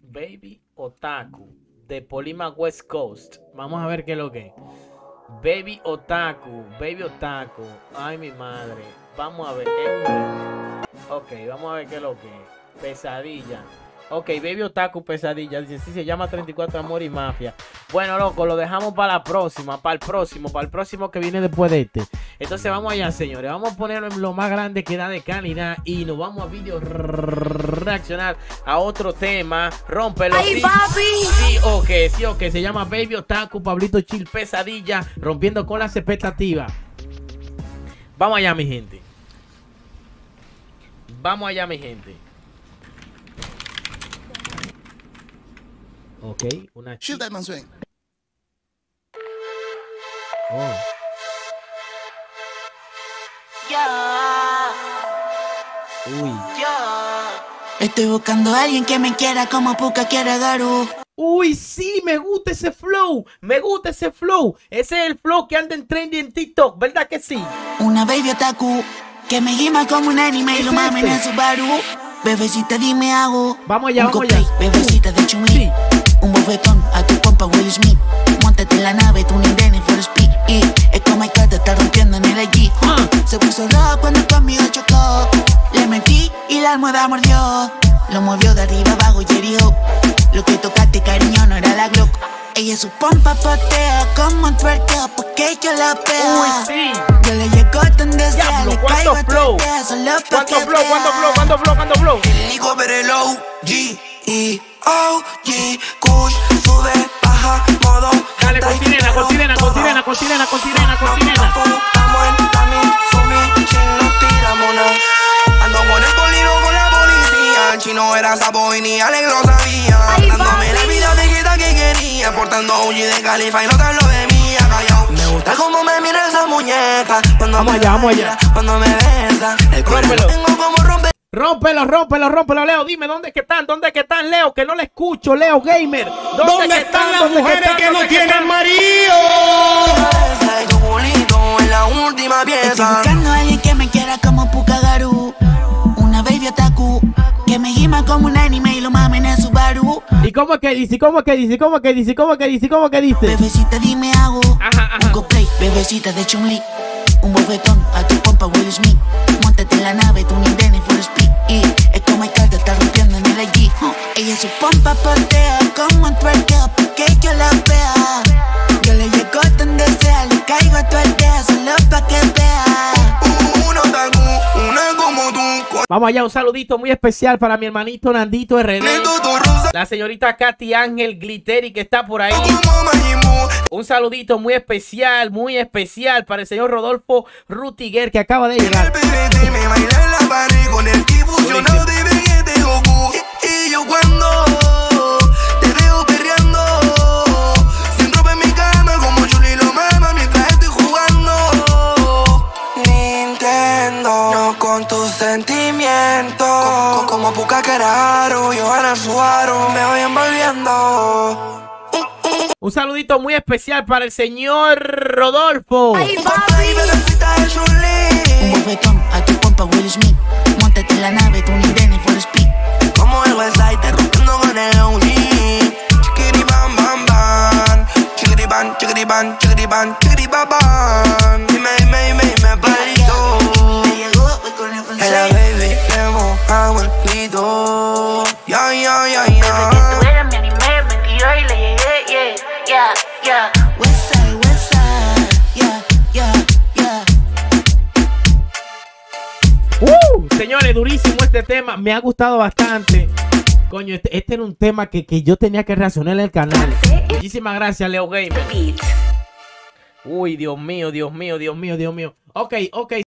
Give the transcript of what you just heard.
Baby Otaku de Polima West Coast. Vamos a ver qué es lo que es. Baby Otaku. Ay, mi madre. Vamos a ver. Ok, vamos a ver qué es lo que es. Pesadilla. Ok, Baby Otaku Pesadilla. Dice, sí, se llama 34 Amor y Mafia. Bueno, loco, lo dejamos para la próxima. Para el próximo que viene después de este. Entonces vamos allá, señores. Vamos a ponerlo en lo más grande que da de calidad. Y nos vamos a video reaccionar a otro tema. Rómpelo. ¡Ay, papi! Sí, ok. Se llama Baby Otaku, Pablito Chill Pesadilla. Rompiendo con las expectativas. Vamos allá, mi gente. Ok, una Shoot that man swing. Oh. Uy. Estoy buscando a alguien que me quiera como Puka quiere a Garu. Uy, sí, me gusta ese flow. Ese es el flow que anda en trending en TikTok, ¿verdad que sí? Una baby otaku que me gima como un anime y lo mamen en Subaru. Bebecita, dime hago. Vamos allá. Bebecita de Chun-Li. Sí. Un bofetón a tu compa Will Smith. Móntate en la nave, tú ni Denny for speed. Y es como el te está rompiendo en el allí. Se puso rojo cuando conmigo chocó. Le mentí y la almohada mordió. Lo movió de arriba abajo y herió. Lo que tocaste, cariño, no era la Glock. Ella su pompa patea como un twerkeo porque yo la pego. Uy, sí. Yo le llego donde sea, Diablo, le ¿cuánto caigo a flow? tuerqueo solo pa' ¿Cuánto que flow? El Nico Perelo, G y OG, Kush, sube, baja, modo. Dale, con sirena. Estamos en Tami, Sumi, chino, tiramona. Ando con el colino con la policía. El chino era sapo y ni Alex lo sabía. Dándome la vida viejita que quería. Portando OG de Califa y no te hablo de mía, callao. Me gusta cómo me mira esa muñeca. Vamos allá. Cuando me besa. El cuerpo tengo como romper. Rómpelo, Leo. Dime, ¿dónde que están, Leo? Que no le escucho, Leo Gamer. ¿Dónde están las mujeres que no tienen marido? Esa es tu bolito en la última Estoy pieza. buscando a alguien que me quiera como Puka Garu. Una baby otaku que me gima como un anime y lo mamen en Subaru. ¿Y cómo es que dice? Bebecita, dime hago. Ajá. Un cosplay, bebecita de Chun-Li. Un bofetón a tu compa Will Smith. Móntate en la nave, tú ni Denny for speed. Y es como el te está rompiendo en el allí. Ella su pompa patea como un twerkeo porque yo la vea. Yo le llego donde sea, le caigo a tuerqueo solo pa' que vea. Una otaku, una como tú. Vamos allá, un saludito muy especial para mi hermanito Nandito RD. La señorita Katy Ángel Glitteri que está por ahí. Un saludito muy especial para el señor Rodolfo Rutiger que acaba de llegar. Me baila en la pared con el ki fusionado de Vegeta y Goku. Y yo cuando te veo perreando, siempre en mi cama como Chuli lo mama mientras estoy jugando. Nintendo, no con tus sentimientos. Como Puka que raro, yo ahora Subaru, me voy envolviendo. Un saludito muy especial para el señor Rodolfo. Un bofetón a tu compa Will Smith. Móntate en la nave, tú ni Denny for speed. Como el Westside, te rompiendo con el OG. Chiquiri bam bam bam. Chiquiri ban, chiquiri ban, chiquiri ban, chiquiri babam. Dime, palito. Es la baby, le mojamos el pito. Ya. Tú eres mi anime, mentira y le llegué, yeah. Westside, Señores, durísimo este tema. Me ha gustado bastante. Coño, este era un tema que yo tenía que reaccionar en el canal. Muchísimas gracias, Leo Gamer. Uy, Dios mío. Ok.